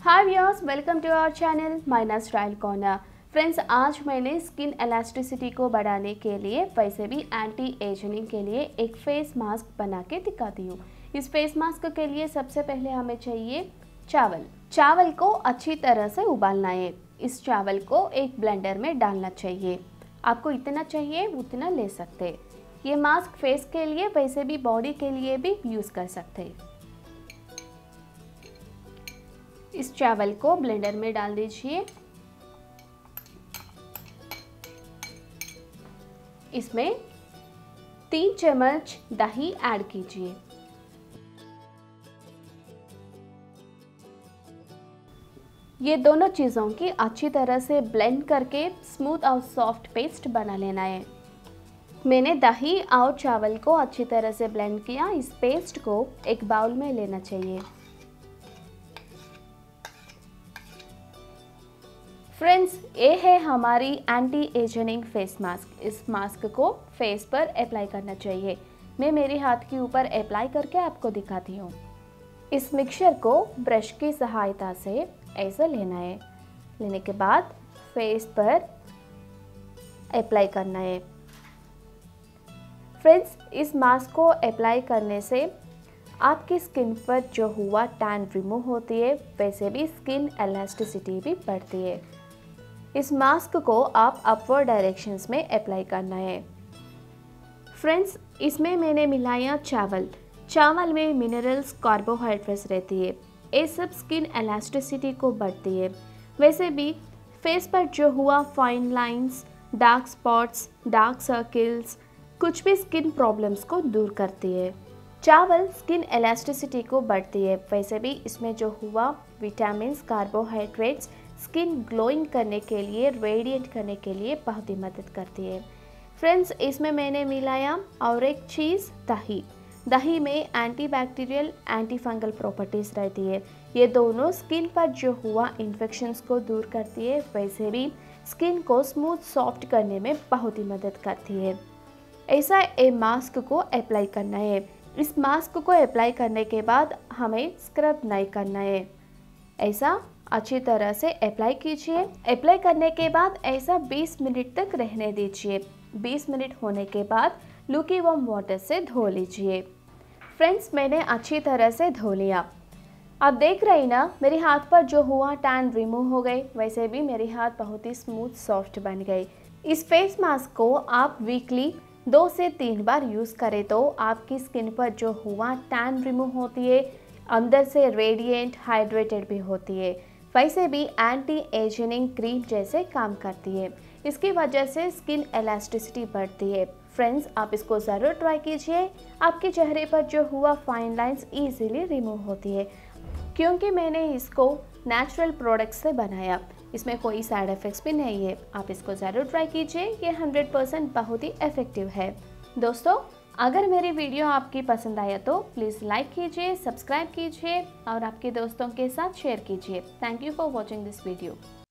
Hi viewers, welcome to our channel Maina style corner. Friends, आज मैंने skin elasticity को बढ़ाने के लिए वैसे भी एंटी एजिंग के लिए एक फेस मास्क बना के दिखाती हूँ। इस फेस मास्क के लिए सबसे पहले हमें चाहिए चावल को अच्छी तरह से उबालना है। इस चावल को एक ब्लेंडर में डालना चाहिए। आपको इतना चाहिए उतना ले सकते। ये मास्क फेस के लिए वैसे भी बॉडी के लिए भी यूज़ कर सकते। इस चावल को ब्लेंडर में डाल दीजिए। इसमें 3 चम्मच दही ऐड कीजिए। ये दोनों चीज़ों की अच्छी तरह से ब्लेंड करके स्मूथ और सॉफ्ट पेस्ट बना लेना है। मैंने दही और चावल को अच्छी तरह से ब्लेंड किया। इस पेस्ट को एक बाउल में लेना चाहिए। फ्रेंड्स, ये है हमारी एंटी एजिंग फेस मास्क। इस मास्क को फेस पर अप्लाई करना चाहिए। मैं मेरे हाथ के ऊपर अप्लाई करके आपको दिखाती हूँ। इस मिक्सचर को ब्रश की सहायता से ऐसे लेना है। लेने के बाद फेस पर अप्लाई करना है। फ्रेंड्स, इस मास्क को अप्लाई करने से आपकी स्किन पर जो हुआ टैन रिमूव होती है, वैसे भी स्किन एलास्टिसिटी भी बढ़ती है। इस मास्क को आप अपवर्ड डायरेक्शंस में अप्लाई करना है। फ्रेंड्स, इसमें मैंने मिलाया चावल में मिनरल्स, कार्बोहाइड्रेट्स रहती है। ये सब स्किन एलास्टिसिटी को बढ़ती है। वैसे भी फेस पर जो हुआ fine lines, dark spots, dark circles, कुछ भी स्किन प्रॉब्लम्स को दूर करती है। चावल स्किन एलास्टिसिटी को बढ़ती है। वैसे भी इसमें जो हुआ विटामिन्स, कार्बोहाइड्रेट्स स्किन ग्लोइंग करने के लिए, रेडिएंट करने के लिए बहुत ही मदद करती है। फ्रेंड्स, इसमें मैंने मिलाया और एक चीज़ दही में एंटीबैक्टीरियल, एंटी फंगल प्रॉपर्टीज़ रहती है। ये दोनों स्किन पर जो हुआ इन्फेक्शंस को दूर करती है। वैसे भी स्किन को स्मूथ सॉफ्ट करने में बहुत ही मदद करती है। ऐसा ये मास्क को अप्लाई करना है। इस मास्क को अप्लाई करने के बाद हमें स्क्रब नहीं करना है। ऐसा अच्छी तरह से अप्लाई कीजिए। अप्लाई करने के बाद ऐसा 20 मिनट तक रहने दीजिए। 20 मिनट होने के बाद लुकी वार्म वाटर से धो लीजिए। फ्रेंड्स, मैंने अच्छी तरह से धो लिया। आप देख रही ना, मेरे हाथ पर जो हुआ टैन रिमूव हो गई। वैसे भी मेरे हाथ बहुत ही स्मूथ सॉफ्ट बन गई। इस फेस मास्क को आप वीकली 2 से 3 बार यूज़ करें तो आपकी स्किन पर जो हुआ टैन रिमूव होती है, अंदर से रेडिएंट, हाइड्रेटेड भी होती है। वैसे भी एंटी एजिंग क्रीम जैसे काम करती है। इसकी वजह से स्किन एलास्टिसिटी बढ़ती है। फ्रेंड्स, आप इसको ज़रूर ट्राई कीजिए। आपके चेहरे पर जो हुआ फाइन लाइंस ईजिली रिमूव होती है, क्योंकि मैंने इसको नेचुरल प्रोडक्ट से बनाया। इसमें कोई साइड इफ़ेक्ट्स भी नहीं है। आप इसको ज़रूर ट्राई कीजिए। ये 100% बहुत ही इफ़ेक्टिव है। दोस्तों, अगर मेरी वीडियो आपकी पसंद आया तो प्लीज़ लाइक कीजिए, सब्सक्राइब कीजिए और आपके दोस्तों के साथ शेयर कीजिए। Thank you for watching this video.